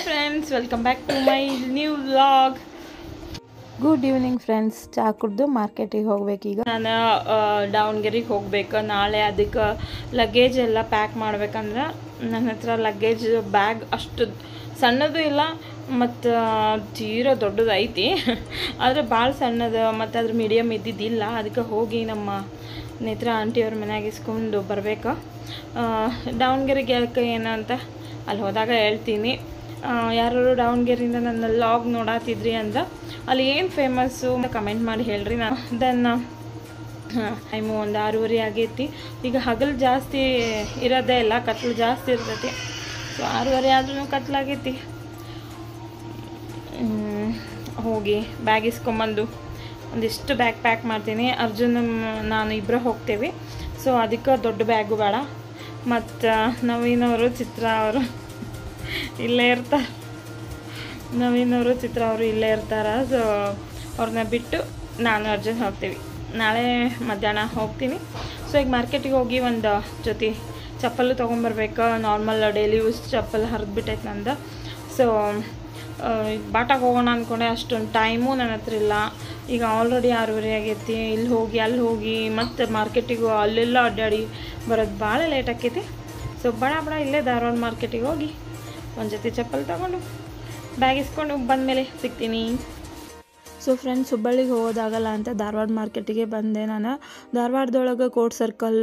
Friends, welcome back to my new vlog. Good evening friends. ಚಾ ಕುಡ್ದು ಮಾರ್ಕೆಟಿಗೆ ಹೋಗ್ಬೇಕೀಗ. ನಾನು ದಾವಣಗೆರೆಗೆ ಹೋಗ್ಬೇಕು ನಾಳೆ. ಅದಕ್ಕೆ ಲಗೇಜ್ ಎಲ್ಲ ಪ್ಯಾಕ್ ಮಾಡ್ಬೇಕಂದ್ರೆ ನನ್ನ ಹತ್ರ ಲಗೇಜ್ ಬ್ಯಾಗ್ ಅಷ್ಟು ಸಣ್ಣದು ಇಲ್ಲ ಮತ್ತು ತೀರಾ ದೊಡ್ಡದು ಐತಿ. ಆದರೆ ಭಾಳ ಸಣ್ಣದು ಮತ್ತು ಅದ್ರ ಮೀಡಿಯಮ್ ಇದ್ದಿದ್ದಿಲ್ಲ. ಅದಕ್ಕೆ ಹೋಗಿ ನಮ್ಮ ನೇತ್ರ ಆಂಟಿಯವ್ರ ಮನೆಯಾಗ ಇಸ್ಕೊಂಡು ಬರಬೇಕು. ದಾವಣಗೆರೆಗೆ ಯಾಕೆ ಏನಂತ ಅಲ್ಲಿ ಹೋದಾಗ ಹೇಳ್ತೀನಿ. ಯಾರು ದಾವಣಗೆರೆಯಿಂದ ನನ್ನ ಲಾಗ್ ನೋಡಾತಿದ್ರಿ ಅಂದ್ರೆ ಅಲ್ಲಿ ಏನು ಫೇಮಸ್ಸು ಅಂತ ಕಮೆಂಟ್ ಮಾಡಿ ಹೇಳ್ರಿ. ನಾನು ದೆನ್ ಟೈಮು ಒಂದು 6:30 ಆಗೈತಿ. ಈಗ ಹಗಲು ಜಾಸ್ತಿ ಇರೋದೇ ಇಲ್ಲ, ಕತ್ಲು ಜಾಸ್ತಿ ಇರ್ತೈತಿ. ಸೊ 6:30 ಆದ್ರೂ ಕತ್ಲಾಗೈತಿ. ಹೋಗಿ ಬ್ಯಾಗ್ ಇಸ್ಕೊಂಬಂದು ಒಂದಿಷ್ಟು ಬ್ಯಾಗ್ ಪ್ಯಾಕ್ ಮಾಡ್ತೀನಿ. ಅರ್ಜುನ್ ನಾನು ಇಬ್ಬರು ಹೋಗ್ತೇವೆ. ಸೊ ಅದಕ್ಕೆ ದೊಡ್ಡ ಬ್ಯಾಗು ಬೇಡ. ಮತ್ತು ನವೀನವರು ಚಿತ್ರ ಅವರು ಇಲ್ಲೇ ಇರ್ತಾರೆ. ನವೀನವರು ಚಿತ್ರ ಅವರು ಇಲ್ಲೇ ಇರ್ತಾರೆ. ಸೊ ಅವ್ರನ್ನ ಬಿಟ್ಟು ನಾನು ಅರ್ಜುನ್ ಹೋಗ್ತೀವಿ. ನಾಳೆ ಮಧ್ಯಾಹ್ನ ಹೋಗ್ತೀನಿ. ಸೊ ಈಗ ಮಾರ್ಕೆಟಿಗೆ ಹೋಗಿ ಒಂದು ಜೊತೆ ಚಪ್ಪಲು ತೊಗೊಂಬರ್ಬೇಕು. ನಾರ್ಮಲ್ ಡೈಲಿ ಯೂಸ್ ಚಪ್ಪಲ್ ಹರಿದ್ಬಿಟ್ಟೈತೆ ನಂದು. ಸೊ ಬಾಟಾಗೆ ಹೋಗೋಣ ಅಂದ್ಕೊಂಡೆ, ಅಷ್ಟೊಂದು ಟೈಮು ನನ್ನ ಹತ್ರ ಇಲ್ಲ. ಈಗ ಆಲ್ರೆಡಿ 6:30 ಆಗೈತಿ. ಇಲ್ಲಿ ಹೋಗಿ ಅಲ್ಲಿ ಹೋಗಿ ಮತ್ತು ಮಾರ್ಕೆಟಿಗೂ ಅಲ್ಲೆಲ್ಲ ಅಡ್ಡಾಡಿ ಬರೋದು ಭಾಳ ಲೇಟ್ ಆಕೈತಿ. ಸೊ ಬಡ ಇಲ್ಲೇ ಧಾರವಾಡ ಮಾರ್ಕೆಟಿಗೆ ಹೋಗಿ ಒಂದು ಜೊತೆ ಚಪ್ಪಲ್ ತೊಗೊಂಡು ಬ್ಯಾಗ್ ಇಸ್ಕೊಂಡು ಬಂದಮೇಲೆ ಸಿಗ್ತೀನಿ. ಸೊ ಫ್ರೆಂಡ್ಸ್, ಹುಬ್ಬಳ್ಳಿಗೆ ಹೋಗೋದಾಗಲ್ಲ ಅಂತ ಧಾರವಾಡ ಮಾರ್ಕೆಟಿಗೆ ಬಂದೆ. ನಾನು ಧಾರವಾಡದೊಳಗೆ ಕೋರ್ಟ್ ಸರ್ಕಲ್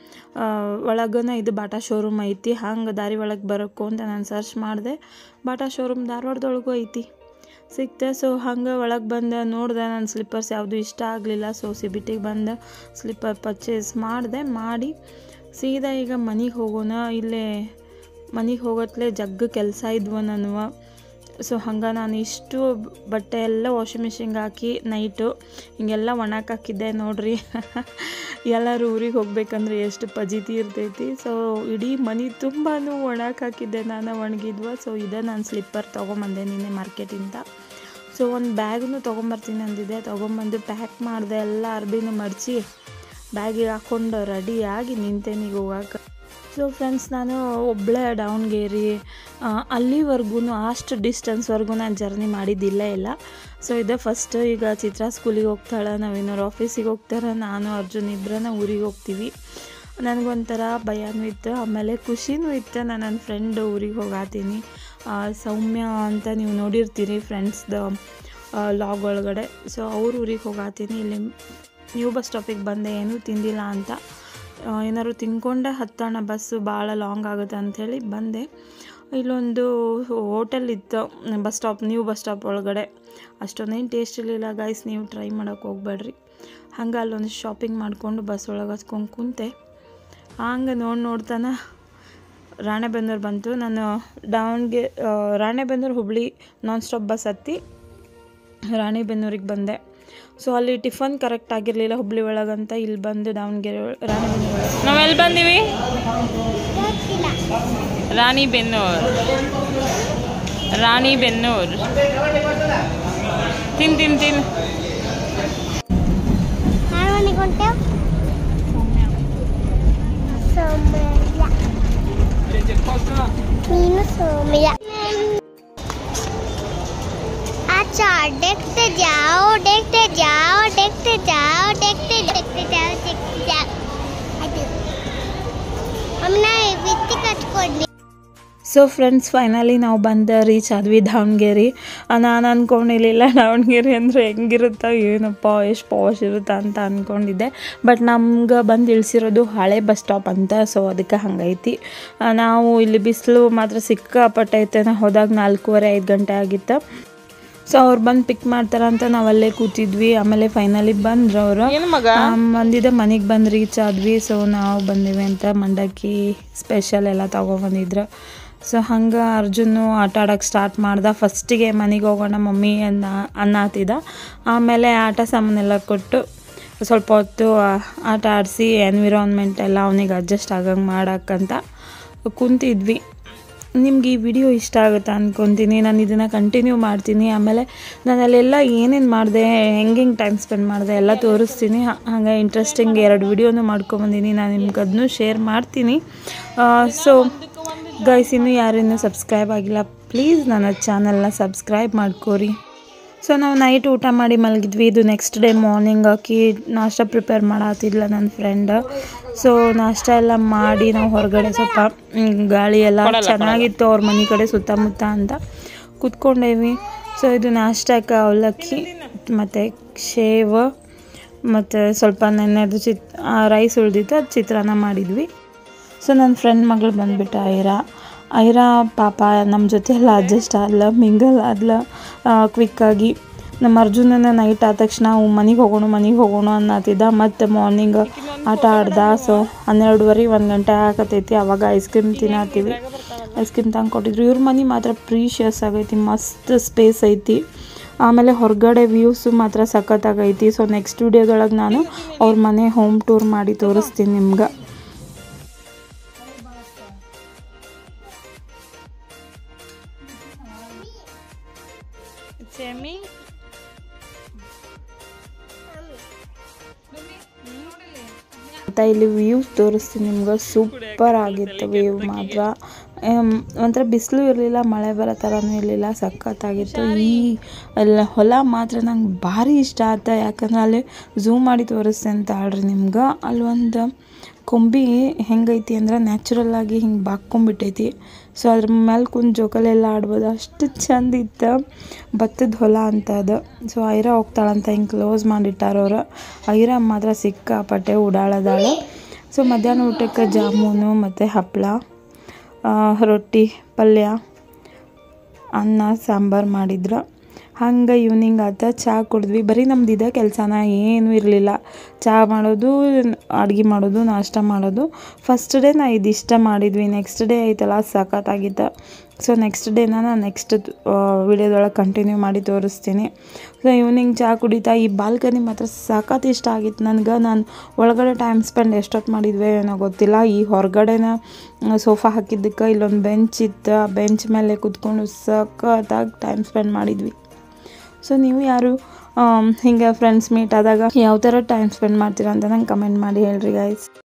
ಒಳಗನ ಇದು ಬಾಟಾ ಶೋರೂಮ್ ಐತಿ. ಹಂಗೆ ದಾರಿ ಒಳಗೆ ಬರೋಕ್ಕೂ ಅಂತ ನಾನು ಸರ್ಚ್ ಮಾಡಿದೆ. ಬಾಟಾ ಶೋರೂಮ್ ಧಾರವಾಡದೊಳಗೂ ಐತಿ, ಸಿಕ್ತೆ. ಸೊ ಹಂಗೆ ಒಳಗೆ ಬಂದೆ, ನೋಡಿದೆ. ನನ್ನ ಸ್ಲಿಪ್ಪರ್ಸ್ ಯಾವುದು ಇಷ್ಟ ಆಗಲಿಲ್ಲ. ಸೊ ಸಿಬಿಟಿಗೆ ಬಂದು ಸ್ಲಿಪ್ಪರ್ ಪರ್ಚೇಸ್ ಮಾಡಿ ಸೀದಾ ಈಗ ಮನೆಗೆ ಹೋಗೋಣ. ಇಲ್ಲೇ ಮನೆಗೆ ಹೋಗತ್ಲೆ ಜಗ್ಗ ಕೆಲಸ ಇದ್ವು ನನವ. ಸೊ ಹಂಗೆ ನಾನು ಇಷ್ಟು ಬಟ್ಟೆ ಎಲ್ಲ ವಾಷಿಂಗ್ ಮಿಷಿನ್ಗೆ ಹಾಕಿ ನೈಟು ಹಿಂಗೆಲ್ಲ ಒಣಕ್ಕೆ ಹಾಕಿದ್ದೆ ನೋಡ್ರಿ. ಎಲ್ಲರೂ ಊರಿಗೆ ಹೋಗ್ಬೇಕಂದ್ರೆ ಎಷ್ಟು ಪಜಿತಿ ಇರ್ತೈತಿ. ಸೊ ಇಡೀ ಮನೆ ತುಂಬಾ ಒಣಕ್ಕೆ ಹಾಕಿದ್ದೆ ನಾನು, ಒಣಗಿದ್ವ. ಸೊ ಇದೇ ನಾನು ಸ್ಲಿಪ್ಪರ್ ತೊಗೊಂಬಂದೆ ನಿನ್ನೆ ಮಾರ್ಕೆಟಿಂದ. ಸೊ ಒಂದು ಬ್ಯಾಗ್ನು ತೊಗೊಂಬರ್ತೀನಿ ಅಂದಿದ್ದೆ. ತೊಗೊಂಬಂದು ಪ್ಯಾಕ್ ಮಾಡಿದೆ. ಎಲ್ಲ ಅರ್ಬಿನೂ ಮಡಚಿ ಬ್ಯಾಗಿಗೆ ಹಾಕ್ಕೊಂಡು ರೆಡಿಯಾಗಿ ನಿಂತೇನೀಗ ಹೋಗಕ್ಕೆ. ಸೊ ಫ್ರೆಂಡ್ಸ್, ನಾನು ಒಬ್ಬಳೇ ದಾವಣಗೆರೆ ಅಲ್ಲಿವರೆಗೂ ಅಷ್ಟು ಡಿಸ್ಟೆನ್ಸ್ವರೆಗೂ ನಾನು ಜರ್ನಿ ಮಾಡಿದ್ದಿಲ್ಲ ಇಲ್ಲ. ಸೊ ಇದೇ ಫಸ್ಟ್. ಈಗ ಚಿತ್ರ ಸ್ಕೂಲಿಗೆ ಹೋಗ್ತಾಳೆ, ನಾವೇನಾರು ಆಫೀಸಿಗೆ ಹೋಗ್ತಾರೆ, ನಾನು ಅರ್ಜುನ್ ಇಬ್ಬರನ್ನ ಊರಿಗೆ ಹೋಗ್ತೀವಿ. ನನಗೊಂಥರ ಭಯನೂ ಇತ್ತು, ಆಮೇಲೆ ಖುಷಿನೂ ಇತ್ತು. ನಾನು ನನ್ನ ಫ್ರೆಂಡ್ ಊರಿಗೆ ಹೋಗಾತೀನಿ. ಸೌಮ್ಯ ಅಂತ ನೀವು ನೋಡಿರ್ತೀರಿ ಫ್ರೆಂಡ್ಸ್ದು ಲಾಗ್ ಒಳಗಡೆ. ಸೊ ಅವ್ರ ಊರಿಗೆ ಹೋಗಾತೀನಿ. ಇಲ್ಲಿ ನ್ಯೂ ಬಸ್ ಸ್ಟಾಪಿಗೆ ಬಂದೆ, ಏನೂ ತಿಂದಿಲ್ಲ ಅಂತ. ಏನಾದ್ರು ತಿನ್ಕೊಂಡೆ ಹತ್ತೋಣ, ಬಸ್ಸು ಭಾಳ ಲಾಂಗ್ ಆಗುತ್ತೆ ಅಂಥೇಳಿ ಬಂದೆ. ಇಲ್ಲೊಂದು ಹೋಟೆಲ್ ಇತ್ತು ನ್ಯೂ ಬಸ್ ಸ್ಟಾಪ್ ಒಳಗಡೆ. ಅಷ್ಟೊಂದೇನು ಟೇಸ್ಟ್ ಇರಲಿಲ್ಲ ಗೈಸ್, ನೀವು ಟ್ರೈ ಮಾಡೋಕ್ಕೆ ಹೋಗ್ಬೇಡ್ರಿ. ಹಂಗೆ ಅಲ್ಲೊಂದು ಶಾಪಿಂಗ್ ಮಾಡಿಕೊಂಡು ಬಸ್ ಒಳಗೆ ಹಚ್ಕೊಂಡು ಕುಂತೆ. ಹಂಗೆ ನೋಡ್ತಾನೆ ರಾಣೆಬೆನ್ನೂರು ಬಂತು. ನಾನು Ranebennur Hubballi non stop bus ಹತ್ತಿ ರಾಣೆಬೆನ್ನೂರಿಗೆ ಬಂದೆ. ಸೊ ಅಲ್ಲಿ ಟಿಫನ್ ಕರೆಕ್ಟ್ ಆಗಿರಲಿಲ್ಲ ಹುಬ್ಬಳ್ಳಿ ಒಳಗಂತ ಇಲ್ಲಿ ಬಂದು ದಾವಣಗೆರೆ ರಾಣೆಬೆನ್ನೂರು. ನಾವೆಲ್ಲಿ ಬಂದೀವಿ? ರಾಣಿಬೆನ್ನೂರು. ತಿನ್ अच्छा देखते जाओ ಸೊ ಫ್ರೆಂಡ್ಸ್, ಫೈನಲಿ ನಾವು ರೀಚ್ ಆದ್ವಿ ದಾವಣಗೆರೆ. ನಾನು ಅಂದ್ಕೊಂಡಿರಲಿಲ್ಲ ದಾವಣಗೆರೆ ಅಂದರೆ ಹೆಂಗಿರುತ್ತೋ ಏನಪ್ಪ, ಎಷ್ಟು ಪಾಶ್ ಇರುತ್ತಾ ಅಂತ ಅಂದ್ಕೊಂಡಿದ್ದೆ. ಬಟ್ ನಮ್ಗೆ ಬಂದು ಇಳಿಸಿರೋದು ಹಳೆ ಬಸ್ ಸ್ಟಾಪ್ ಅಂತ. ಸೊ ಅದಕ್ಕೆ ಹಂಗೈತಿ. ನಾವು ಇಲ್ಲಿ ಬಿಸಿಲು ಮಾತ್ರ ಸಿಕ್ಕಾಪಟ್ಟೆ ಐತೆ. ನಾವು ಹೋದಾಗ 4:15-5 ಗಂಟೆ ಆಗಿತ್ತು. ಸೊ ಅವ್ರು ಬಂದು ಪಿಕ್ ಮಾಡ್ತಾರಂತ ನಾವಲ್ಲೇ ಕೂತಿದ್ವಿ. ಆಮೇಲೆ ಫೈನಲಿ ಬಂದ್ರು ಅವರು. ಬಂದಿದ್ದೆ ಮನೆಗೆ ಬಂದು ರೀಚ್ ಆದ್ವಿ. ಸೊ ನಾವು ಬಂದಿವಿ ಅಂತ ಮಂಡಕ್ಕಿ ಸ್ಪೆಷಲ್ ಎಲ್ಲ ತೊಗೊಬಂದಿದ್ರು. ಸೊ ಹಂಗೆ ಅರ್ಜುನು ಆಟ ಆಡೋಕ್ಕೆ ಸ್ಟಾರ್ಟ್ ಮಾಡ್ದೆ. ಫಸ್ಟಿಗೆ ಮನೆಗೆ ಹೋಗೋಣ ಮಮ್ಮಿ ಅನ್ನತ್ತಿದ್ದ. ಆಮೇಲೆ ಆಟ ಸಾಮಾನೆಲ್ಲ ಕೊಟ್ಟು ಸ್ವಲ್ಪ ಹೊತ್ತು ಆಟ ಆಡಿಸಿ ಎನ್ವಿರಾನ್ಮೆಂಟ್ ಎಲ್ಲ ಅವನಿಗೆ ಅಡ್ಜಸ್ಟ್ ಆಗಂಗೆ ಮಾಡೋಕ್ಕಂತ ಕುಂತಿದ್ವಿ. ನಿಮ್ಗೆ ಈ ವಿಡಿಯೋ ಇಷ್ಟ ಆಗುತ್ತೆ ಅಂದ್ಕೊತೀನಿ. ನಾನು ಇದನ್ನು ಕಂಟಿನ್ಯೂ ಮಾಡ್ತೀನಿ. ಆಮೇಲೆ ನಾನು ಅಲ್ಲೆಲ್ಲ ಏನೇನು ಮಾಡಿದೆ, ಹೆಂಗೆ ಟೈಮ್ ಸ್ಪೆಂಡ್ ಮಾಡಿದೆ ಎಲ್ಲ ತೋರಿಸ್ತೀನಿ. ಹಾಗೆ ಇಂಟ್ರೆಸ್ಟಿಂಗ್ 2 ವಿಡಿಯೋನೂ ಮಾಡ್ಕೊಂಬಂದಿನಿ. ನಾನು ನಿಮ್ಗೆ ಅದನ್ನೂ ಶೇರ್ ಮಾಡ್ತೀನಿ. ಸೊ ಗೈಸ್, ಇನ್ನೂ ಯಾರಿನ್ನೂ ಸಬ್ಸ್ಕ್ರೈಬ್ ಆಗಿಲ್ಲ ಪ್ಲೀಸ್ ನನ್ನ ಚಾನಲ್ನ ಸಬ್ಸ್ಕ್ರೈಬ್ ಮಾಡ್ಕೋರಿ. ಸೊ ನಾವು ನೈಟ್ ಊಟ ಮಾಡಿ ಮಲಗಿದ್ವಿ. ಇದು ನೆಕ್ಸ್ಟ್ ಡೇ ಮಾರ್ನಿಂಗ್ ಆಕಿ ನಾಷ್ಟ ಪ್ರಿಪೇರ್ ಮಾಡತ್ತಿದ್ಲ ನನ್ನ ಫ್ರೆಂಡ್. ಸೊ ನಾಷ್ಟ ಎಲ್ಲ ಮಾಡಿ ನಾವು ಹೊರಗಡೆ ಸ್ವಲ್ಪ ಗಾಳಿ ಎಲ್ಲ ಚೆನ್ನಾಗಿತ್ತು ಅವ್ರ ಮನೆ ಕಡೆ ಸುತ್ತಮುತ್ತ ಅಂತ ಕೂತ್ಕೊಂಡೇವಿ. ಸೊ ಇದು ನಾಷ್ಟಕ್ಕೆ ಅವಲಕ್ಕಿ ಮತ್ತು ಶೇವ್ ಮತ್ತು ಸ್ವಲ್ಪ ನೆನ್ನೆದು ರೈಸ್ ಉಳಿದಿತ್ತು, ಅದು ಚಿತ್ರಾನ್ನ ಮಾಡಿದ್ವಿ. ಸೊ ನನ್ನ ಫ್ರೆಂಡ್ ಮಗಳು ಬಂದುಬಿಟ್ಟು ಐರಾ ಪಾಪ ನಮ್ಮ ಜೊತೆ ಎಲ್ಲ ಅಡ್ಜಸ್ಟ್ ಆದ್ಲ, ಮಿಂಗಲ್ ಆದ್ಲ ಕ್ವಿಕ್ಕಾಗಿ. ನಮ್ಮ ಅರ್ಜುನನ ನೈಟ್ ಆದ ತಕ್ಷಣ ಮನೆಗೆ ಹೋಗೋಣ ಅನ್ನತ್ತಿದ್ದ. ಮತ್ತು ಮಾರ್ನಿಂಗ್ ಆಟ ಆಡ್ದ. ಸೊ 12:30 1 ಗಂಟೆ ಆಗತೈತಿ. ಅವಾಗ ಐಸ್ ಕ್ರೀಮ್ ತಿನ್ನತ್ತೀವಿ. ಐಸ್ ಕ್ರೀಮ್ ತಂದು ಕೊಟ್ಟಿದ್ರು. ಇವ್ರ ಮನೆ ಮಾತ್ರ ಪ್ರೀಶಿಯಸ್ ಆಗೈತಿ, ಮಸ್ತ್ ಸ್ಪೇಸ್ ಐತಿ. ಆಮೇಲೆ ಹೊರಗಡೆ ವ್ಯೂಸು ಮಾತ್ರ ಸಖತ್ತಾಗೈತಿ. ಸೊ ನೆಕ್ಸ್ಟ್ ವಿಡಿಯೋದೊಳಗೆ ನಾನು ಅವ್ರ ಮನೆ ಹೋಮ್ ಟೂರ್ ಮಾಡಿ ತೋರಿಸ್ತೀನಿ ನಿಮ್ಗೆ. ಮತ್ತು ಇಲ್ಲಿ ವ್ಯೂಸ್ ತೋರಿಸ್ತೀನಿ ನಿಮ್ಗೆ. ಸೂಪರ್ ಆಗಿತ್ತು ವ್ಯೂ ಮಾತ್ರ. ಒಂಥರ ಬಿಸಿಲು ಇರಲಿಲ್ಲ, ಮಳೆ ಬರೋ ಥರನೂ ಇರಲಿಲ್ಲ, ಸಖತ್ತಾಗಿತ್ತು. ಈ ಹೊಲ ಮಾತ್ರ ನಂಗೆ ಭಾರಿ ಇಷ್ಟ ಆಯ್ತು. ಯಾಕಂದ್ರೆ ಅಲ್ಲಿ ಝೂಮ್ ಮಾಡಿ ತೋರಿಸ್ತೆ ಅಂತ ಹೇಳ್ರಿ ನಿಮ್ಗೆ. ಅಲ್ಲಿ ಒಂದು ಕೊಂಬಿ ಹೆಂಗೈತಿ ಅಂದ್ರೆ ನ್ಯಾಚುರಲ್ಲಾಗಿ ಹಿಂಗೆ ಬಾಕ್ಕೊಂಬಿಟ್ಟೈತಿ. ಸೊ ಅದ್ರ ಮೇಲೆ ಕುಂತು ಜೋಕಾಲೆಲ್ಲ ಆಡ್ಬೋದು, ಅಷ್ಟು ಚಂದ ಇತ್ತು. ಭತ್ತದ ಹೊಲ ಅಂತ ಅದು. ಸೊ ಐರಾ ಹೋಗ್ತಾಳಂತ ಹಿಂಗೆ ಕ್ಲೋಸ್ ಮಾಡಿಟ್ಟಾರವ್ರು. ಐರಾ ಮಾತ್ರ ಸಿಕ್ಕಾಪಟ್ಟೆ ಓಡಾಡೋದಾಳೆ. ಸೊ ಮಧ್ಯಾಹ್ನ ಊಟಕ್ಕೆ ಜಾಮೂನು ಮತ್ತು ಹಪ್ಪಳ, ರೊಟ್ಟಿ, ಪಲ್ಯ, ಅನ್ನ, ಸಾಂಬಾರು ಮಾಡಿದ್ರು. ಹಂಗೆ ಈವ್ನಿಂಗ್ ಆತ. ಚಹಾ ಕುಡಿದ್ವಿ. ಬರೀ ನಮ್ದು ಇದೇ ಕೆಲಸನ, ಏನೂ ಇರಲಿಲ್ಲ. ಚಹಾ ಮಾಡೋದು, ಅಡುಗೆ ಮಾಡೋದು, ನಾಷ್ಟ ಮಾಡೋದು. ಫಸ್ಟ್ ಡೇ ನಾ ಇದಿಷ್ಟ ಮಾಡಿದ್ವಿ. ನೆಕ್ಸ್ಟ್ ಡೇ ಐತಲ್ಲ ಸಖತ್ತಾಗಿತ್ತು. ಸೊ ನೆಕ್ಸ್ಟ್ ಡೇನ ನಾನು ನೆಕ್ಸ್ಟ್ ವಿಡಿಯೋದೊಳಗೆ ಕಂಟಿನ್ಯೂ ಮಾಡಿ ತೋರಿಸ್ತೀನಿ. ಸೊ ಈವ್ನಿಂಗ್ ಚಹಾ ಕುಡಿತಾ ಈ ಬಾಲ್ಕನಿ ಮಾತ್ರ ಸಖತ್ ಇಷ್ಟ ಆಗಿತ್ತು ನನಗೆ. ನಾನು ಒಳಗಡೆ ಟೈಮ್ ಸ್ಪೆಂಡ್ ಎಷ್ಟೊತ್ತು ಮಾಡಿದ್ವಿ ಏನೋ ಗೊತ್ತಿಲ್ಲ. ಈ ಹೊರಗಡೆನ ಸೋಫಾ ಹಾಕಿದ್ದಕ್ಕೆ ಇಲ್ಲೊಂದು ಬೆಂಚ್ ಇತ್ತು. ಆ ಬೆಂಚ್ ಮೇಲೆ ಕೂತ್ಕೊಂಡು ಸಖತ್ತಾಗಿ ಟೈಮ್ ಸ್ಪೆಂಡ್ ಮಾಡಿದ್ವಿ. ಸೊ ನೀವು ಯಾರು ಹಿಂಗೆ ಫ್ರೆಂಡ್ಸ್ ಮೀಟ್ ಆದಾಗ ಯಾವ ಥರ ಟೈಮ್ ಸ್ಪೆಂಡ್ ಮಾಡ್ತೀರಾ ಅಂತ ನಂಗೆ ಕಮೆಂಟ್ ಮಾಡಿ ಹೇಳ್ರಿ ಗೈಸ್.